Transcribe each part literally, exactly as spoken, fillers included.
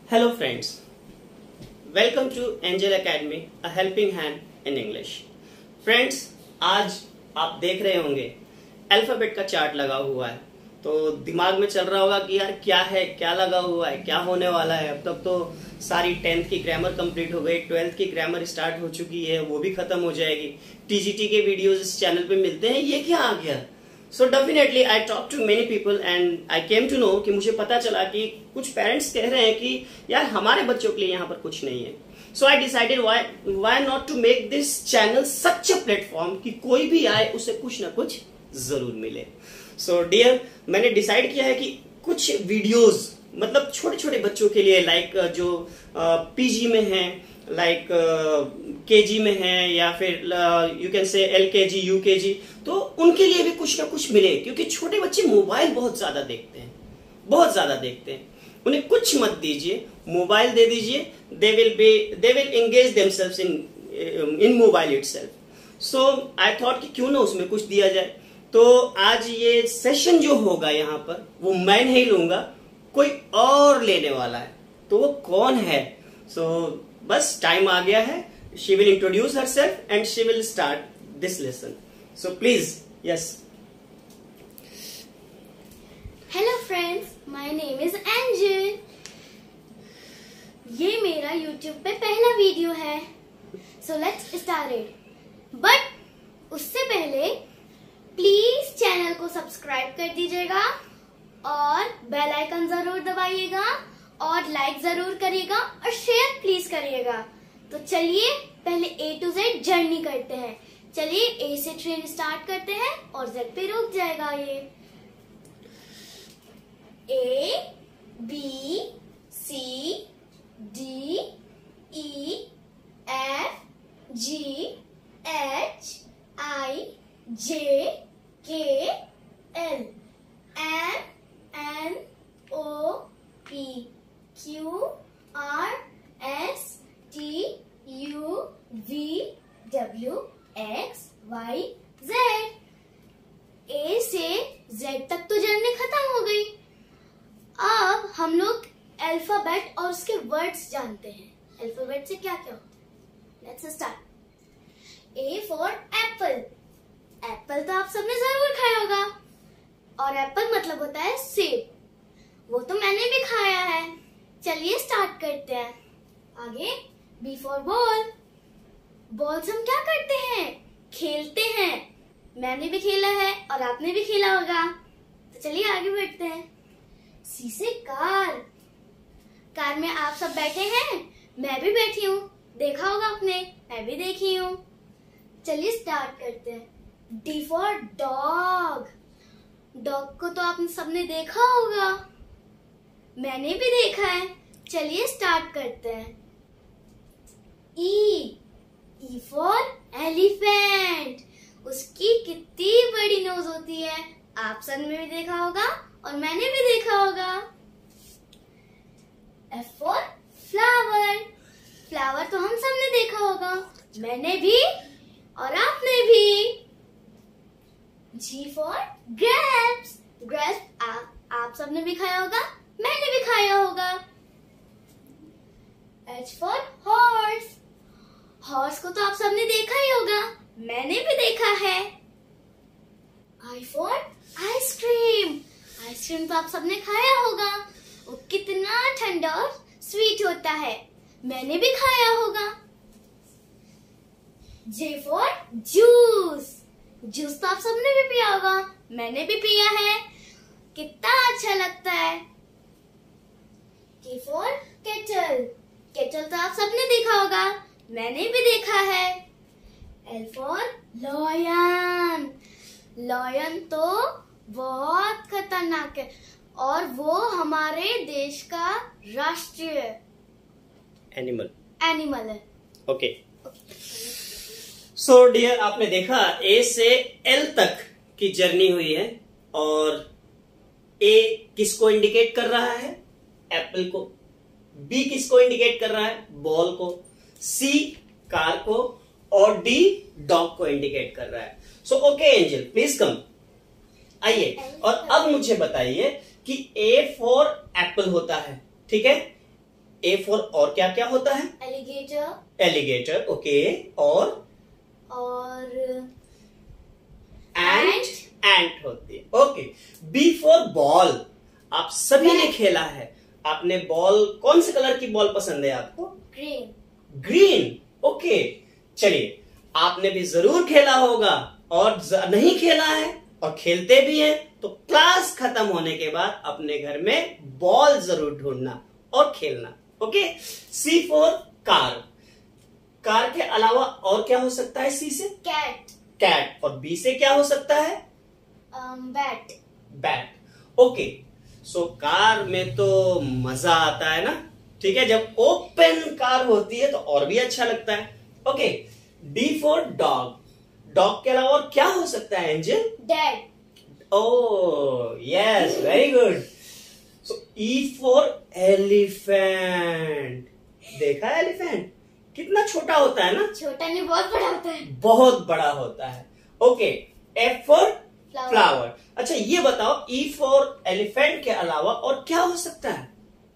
Hello friends, welcome to Angel Academy, a helping hand in English. Friends, आज आप देख रहे होंगे अल्फाबेट का चार्ट लगा हुआ है, तो दिमाग में चल रहा होगा कि यार क्या है, क्या लगा हुआ है, क्या होने वाला है। अब तक तो सारी टेंथ की ग्रामर कंप्लीट हो गई, ट्वेल्थ की ग्रामर स्टार्ट हो चुकी है, वो भी खत्म हो जाएगी। टीजीटी के वीडियोस इस चैनल पे मिलते हैं, ये क्या आ गया। So definitely I talk to many people and I came to know कि मुझे पता चला कि कुछ पेरेंट्स कह रहे हैं कि यार हमारे बच्चों के लिए यहाँ पर कुछ नहीं है। So I decided why why not to make this channel such a platform कि कोई भी आए उसे कुछ ना कुछ जरूर मिले। सो so, डियर, मैंने डिसाइड किया है कि कुछ वीडियोस मतलब छोटे छोटे बच्चों के लिए, लाइक जो पीजी में हैं, लाइक केजी में हैं, या फिर you can say LKG UKG, तो उनके लिए भी कुछ ना कुछ मिले, क्योंकि छोटे बच्चे मोबाइल बहुत ज्यादा देखते हैं, बहुत ज्यादा देखते हैं। उन्हें कुछ मत दीजिए, मोबाइल दे दीजिए, they will be they will engage themselves in in mobile itself. So I thought कि क्यों ना उसमें कुछ दिया जाए। तो आज ये सेशन जो होगा यहाँ पर वो मैं नहीं लूंगा, कोई और लेने वाला है। तो वो कौन है? सो so, बस टाइम आ गया है। She will introduce herself and she will start this lesson. So please, yes. Hello friends, my name is Angel. ये मेरा यूट्यूब पे पहला वीडियो है। So let's start it. But उससे पहले प्लीज चैनल को सब्सक्राइब कर दीजिएगा और बेल आइकन जरूर दबाइएगा और लाइक जरूर करिएगा और शेयर प्लीज करिएगा। तो चलिए पहले ए टू जेड जर्नी करते हैं। चलिए ए से ट्रेन स्टार्ट करते हैं और जेड पे रुक जाएगा ये। A B C D E F G H I J K L M N O P Q R S T U V W X Y Z. A से जेड तक तो जर्नी खत्म हो गई। अब हम लोग अल्फाबेट और उसके वर्ड्स जानते हैं। अल्फाबेट से क्या क्या होता है? Let's start. A for apple. Apple तो आप सबने जरूर खाया होगा, और एप्पल मतलब होता है सेब। वो तो मैंने भी खाया है। चलिए स्टार्ट करते हैं। आगे बी फॉर बॉल। बॉल से हम क्या करते हैं? खेलते हैं। मैंने भी खेला है और आपने भी खेला होगा। तो चलिए आगे बढ़ते हैं। सी से कार। कार में आप सब बैठे हैं, मैं भी बैठी हूँ, देखा होगा आपने, मैं भी देखी हूँ। चलिए स्टार्ट करते हैं। D for dog. डॉग को तो आपने सबने देखा होगा, मैंने भी देखा है। चलिए स्टार्ट करते हैं। E E for elephant. उसकी कितनी बड़ी नोज होती है, आप सब ने भी देखा होगा और मैंने भी देखा होगा। F for flower. फ्लावर तो हम सब ने देखा होगा, मैंने भी और आपने भी। जी फॉर ग्रेप्स। ग्रेप्स आप, आप सबने भी खाया होगा, मैंने भी खाया होगा। H for horse. हॉर्स को तो आप सबने देखा ही होगा, मैंने भी देखा है। आई फॉर आइसक्रीम। आइसक्रीम तो आप सबने खाया होगा, वो कितना ठंडा और स्वीट होता है, मैंने भी खाया होगा। जे फॉर जूस। जूस तो आप सबने भी पिया होगा, मैंने भी पिया है, कितना अच्छा लगता है। के फॉर केटल। केटल तो आप सबने देखा होगा, मैंने भी देखा है। L for lion. लॉयन तो बहुत खतरनाक है और वो हमारे देश का राष्ट्रीय एनिमल एनिमल है। ओके। सो डियर, आपने देखा ए से एल तक की जर्नी हुई है, और ए किसको इंडिकेट कर रहा है? एप्पल को। बी किसको इंडिकेट कर रहा है? बॉल को। सी कार को, और डी डॉग को इंडिकेट कर रहा है। So okay Angel, please come, आइए। और अब मुझे बताइए कि ए फॉर एप्पल होता है, ठीक है? ए फॉर और क्या क्या होता है? एलिगेटर। Alligator, okay. और और एंट, एंट होती है, ओके। बी फॉर बॉल, आप सभी ने खेला है। आपने बॉल, कौन से कलर की बॉल पसंद है आपको? ग्रीन। Green, okay. चलिए, आपने भी जरूर खेला होगा, और नहीं खेला है और खेलते भी हैं तो क्लास खत्म होने के बाद अपने घर में बॉल जरूर ढूंढना और खेलना, okay. C for car, car के अलावा और क्या हो सकता है? सी से कैट। कैट। और बी से क्या हो सकता है? Bat. Bat, okay. So car में तो मजा आता है ना, ठीक है। जब ओपन कार होती है तो और भी अच्छा लगता है, okay. D for dog, dog के अलावा और क्या हो सकता है Angel? Dad. Oh yes, very good. So E for elephant, देखा है एलिफेंट कितना छोटा होता है ना? छोटा नहीं, बहुत बड़ा होता है। बहुत बड़ा होता है, okay. F for flower. Flower. अच्छा ये बताओ, ई फॉर एलिफेंट के अलावा और क्या हो सकता है?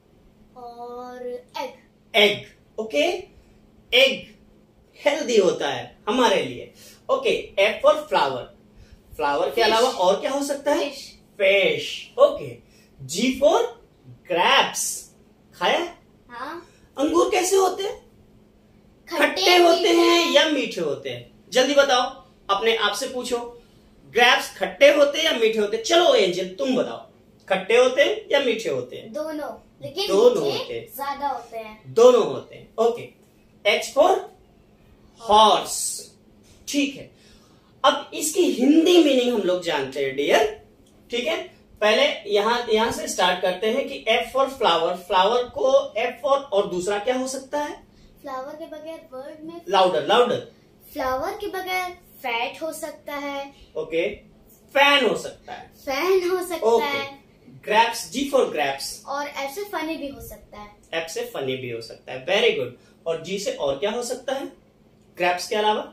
और egg. Egg, okay. Egg healthy होता है हमारे लिए, okay. F for flower, flower के Fish. अलावा और क्या हो सकता है? Fish. Fish, okay. G for grapes, खाया? हाँ। अंगूर कैसे होते हैं? खट्टे होते हैं या मीठे होते हैं? जल्दी बताओ, अपने आप से पूछो। ग्रैप्स खट्टे होते हैं या मीठे होते हैं? चलो एंजल तुम बताओ, खट्टे होते हैं या मीठे होते हैं? दोनों, लेकिन दोनों मीठे होते हैं। ज्यादा होते हैं। दोनों होते हैं, ओके। एच फॉर हॉर्स, ठीक है। अब इसकी हिंदी मीनिंग हम लोग जानते हैं डियर, ठीक है। पहले यहां यहां से स्टार्ट करते हैं कि एफ फॉर फ्लावर, फ्लावर को एफ फॉर और दूसरा क्या हो सकता है? फ्लावर के बगैर वर्ड में, लाउडर लाउडर। फ्लावर के बगैर फैट हो सकता है, ओके। फैन हो सकता है, फैन हो सकता ओके। है, ग्रैप्स, जी फॉर ग्रैप्स, और ऐसे फनी भी हो सकता है। एफ से फनी भी हो सकता है, वेरी गुड। और जी से और क्या हो सकता है ग्रैप्स के अलावा?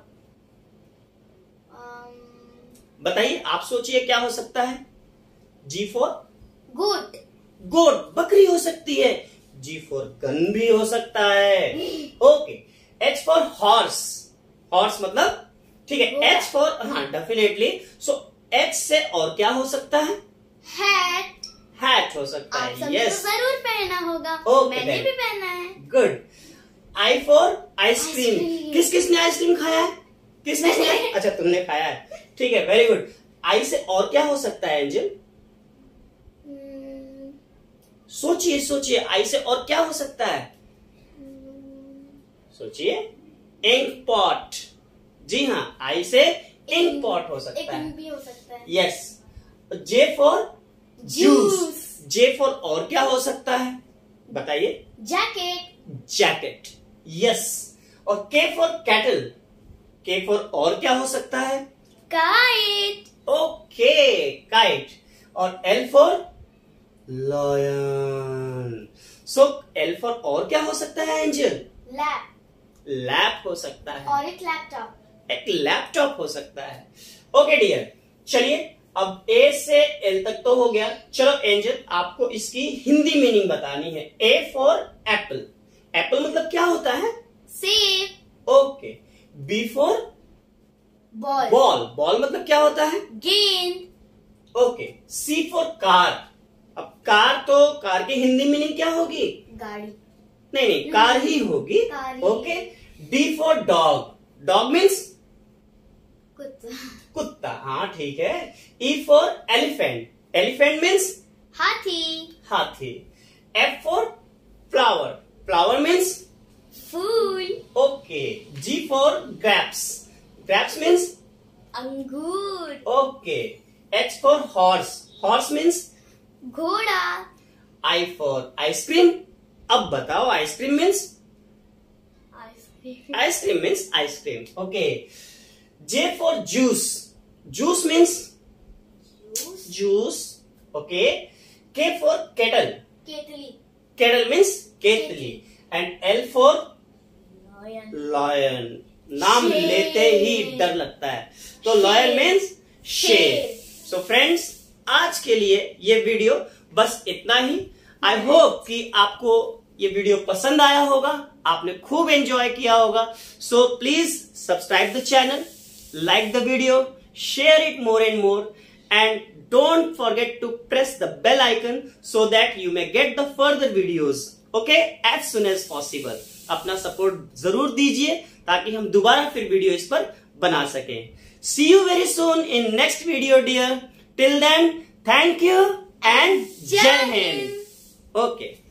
um, बताइए, आप सोचिए क्या हो सकता है? जी फॉर गुड। गोट, बकरी हो सकती है। जी फॉर गन भी हो सकता है, okay. H for horse, horse मतलब, ठीक है। एच फॉर, हाँ डेफिनेटली। सो एच से और क्या हो सकता है? हैट। हैट हो सकता आप है, सबने यस, तो जरूर पहना होगा। Okay, मैंने then. भी पहना है। Good. I for ice cream, ice cream. किस किसने आइसक्रीम खाया है? किस किसने? मैंने। अच्छा तुमने खाया है, ठीक है, वेरी गुड। आई से और क्या हो सकता है एंजल? Hmm, सोचिए सोचिए, आई से और क्या हो सकता है? सोचिए। इंक पॉट, जी हाँ, आई से इंक पॉट हो सकता है, एक भी हो सकता है। Yes. J for juice, Juice. J for और क्या हो सकता है बताइए? जैकेट। Jacket, yes. और के फॉर कैटल, के फॉर और क्या हो सकता है? काइट। Okay, kite. और L for lion. So L for और क्या हो सकता है एंजल? लैप। लैप हो सकता है, और एक लैपटॉप। एक लैपटॉप हो सकता है, ओके डियर। चलिए, अब ए से एल तक तो हो गया। चलो एंजल, आपको इसकी हिंदी मीनिंग बतानी है। ए फॉर एप्पल, एप्पल मतलब क्या होता है? सेब। Okay. B for ball. Ball, ball मतलब क्या होता है? गेंद। ओके। सी फॉर कार, अब कार तो कार की हिंदी मीनिंग क्या होगी? गाड़ी। नहीं नहीं, कार ही होगी, कार ही। Okay. D for dog, dog means कुत्ता। कुत्ता, हाँ ठीक है। E for elephant, elephant means हाथी। हाथी। F for flower, flower means फूल। Okay. G for grapes, grapes means अंगूर। Okay. H for horse, horse means घोड़ा। आई फॉर आइसक्रीम, अब बताओ ice cream means? Ice cream. Ice cream means ice cream, okay. J for juice, juice means juice. Juice, okay. K for kettle, केतली। Kettle means केतली। And L for lion. Lion, नाम शेर। लेते ही डर लगता है, तो लॉयन मीन्स शेर। शेर। सो फ्रेंड्स, आज के लिए ये वीडियो बस इतना ही। आई होप कि आपको ये वीडियो पसंद आया होगा, आपने खूब एंजॉय किया होगा। So please subscribe the channel, like the video, share it more and more, and don't forget to press the bell icon so that you may get the further videos, okay, as soon as possible. अपना support जरूर दीजिए ताकि हम दोबारा फिर video इस पर बना सकें। See you very soon in next video, dear. Till then, thank you and Jai Hind. Okay.